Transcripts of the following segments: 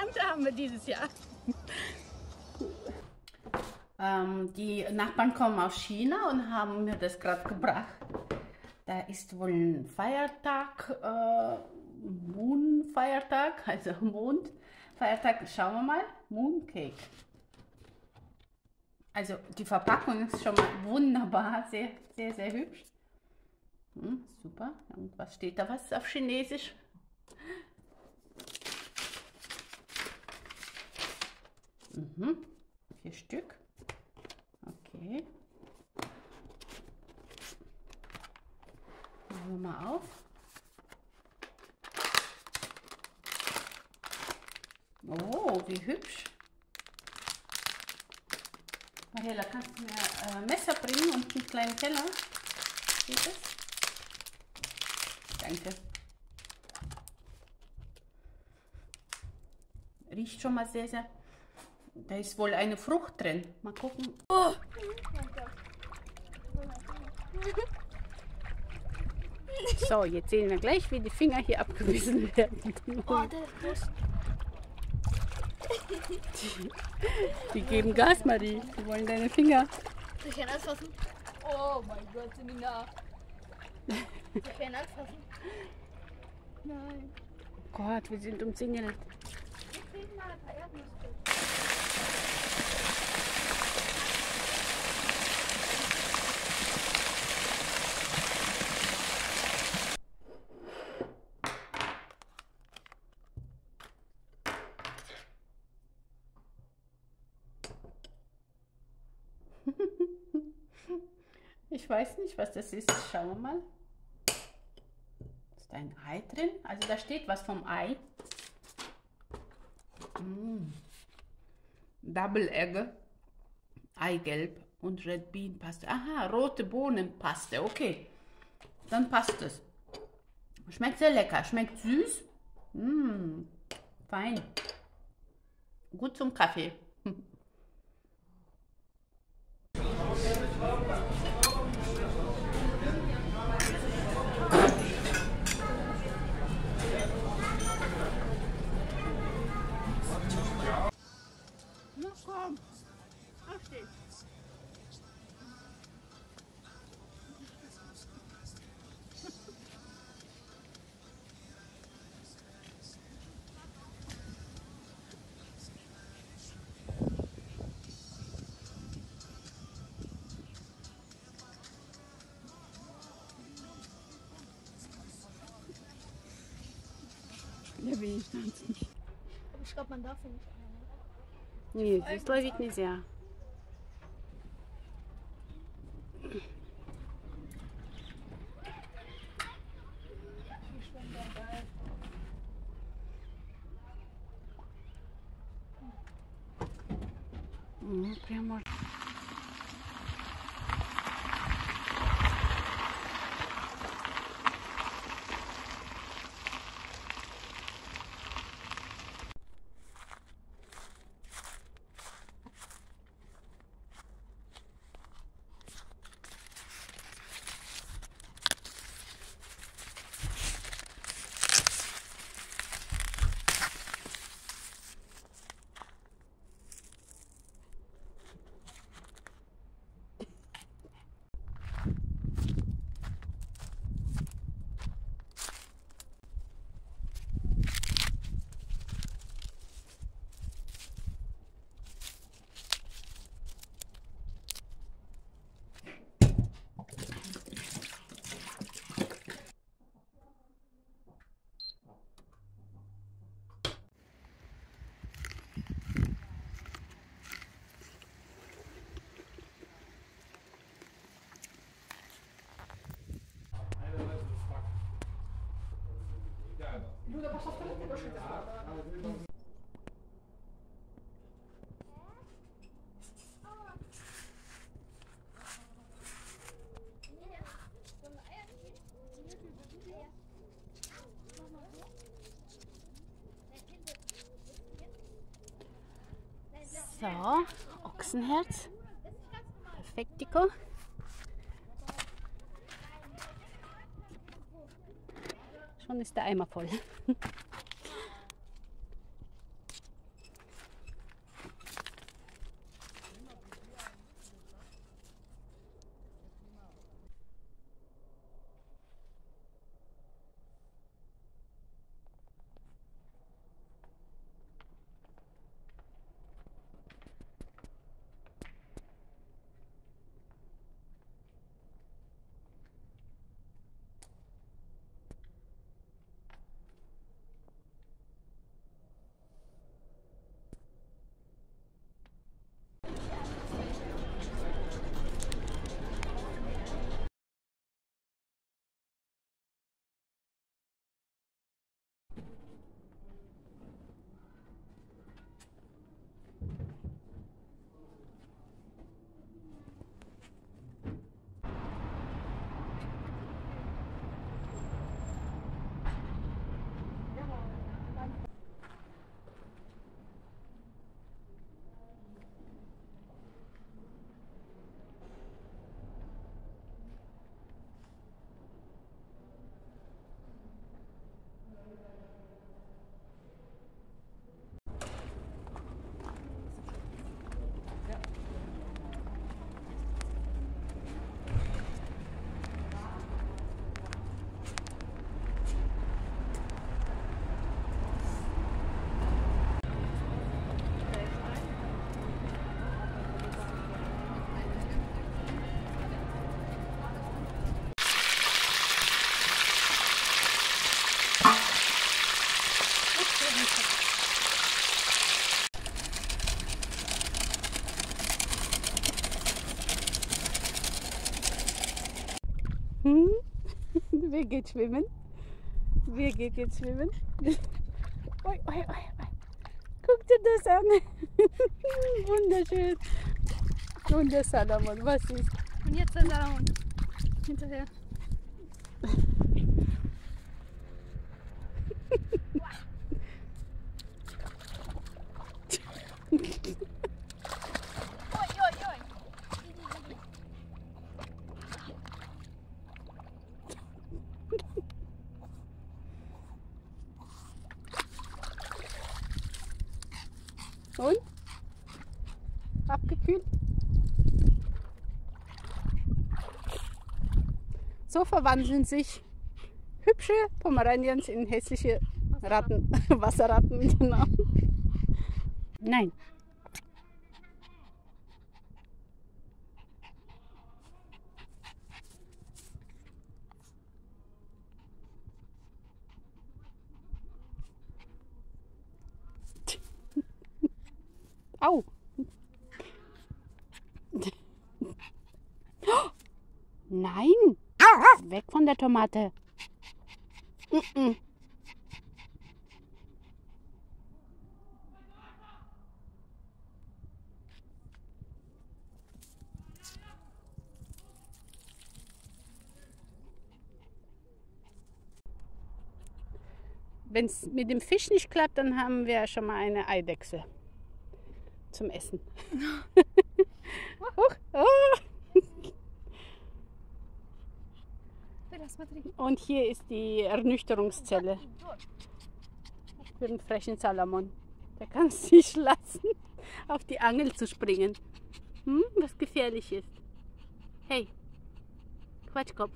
Ernte haben wir dieses Jahr. Die Nachbarn kommen aus China und haben mir das gerade gebracht. Da ist wohl ein Feiertag, Moon-Feiertag, also Mondfeiertag. Schauen wir mal, Mooncake. Also die Verpackung ist schon mal wunderbar, sehr, sehr, sehr hübsch. Super. Und was steht da was auf Chinesisch? Mhm. 4 Stück. Okay. Machen wir mal auf. Oh, wie hübsch. Mariela, kannst du mir ein Messer bringen und einen kleinen Teller? Geht das? Danke. Riecht schon mal sehr, sehr... Da ist wohl eine Frucht drin. Mal gucken. Oh. So, jetzt sehen wir gleich, wie die Finger hier abgebissen werden. Oh, der ist groß. Die geben Gas, Marie. Die wollen deine Finger. Ich kann anfassen. Oh mein Gott, sind die nah. Ich kann anfassen. Nein. Oh Gott, wir sind umzingelt. Ich krieg mal ein paar Erdnüsse. Ich weiß nicht, was das ist. Schauen wir mal. Ist da ein Ei drin? Also da steht was vom Ei. Double Egg, Eigelb und Red Bean Paste. Aha, rote Bohnenpaste. Okay, dann passt es. Schmeckt sehr lecker. Schmeckt süß. Fein. Gut zum Kaffee. Na komm. Aufstehen. Ja, wenigstens nicht. Aber ich glaube, man darf ja nicht. Nee, здесь ловить нельзя. Прямо. Люда пошла в туалет, больше не So, Ochsenherz. Perfektico. Schon ist der Eimer voll. Hm? Wer geht schwimmen? Wer geht jetzt schwimmen? Oi, oi, oi, oi. Guck dir das an. Wunderschön. Und der Salomon, was ist? Und jetzt der Salomon. Hinterher. Oi, oi, oi. Und? Abgekühlt? So verwandeln sich hübsche Pomeranians in hässliche Ratten. Wasserratten, genau. Nein. Au. Nein. Weg von der Tomate. Mm-mm. Wenn es mit dem Fisch nicht klappt, dann haben wir schon mal eine Eidechse zum Essen. Und hier ist die Ernüchterungszelle für den frechen Salomon. Der kann es nicht lassen, auf die Angel zu springen. Was gefährlich ist. Hey, Quatschkopf.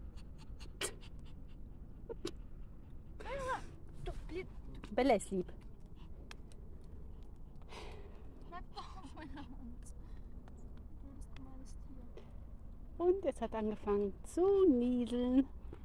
Bella ist lieb. Und es hat angefangen zu nieseln.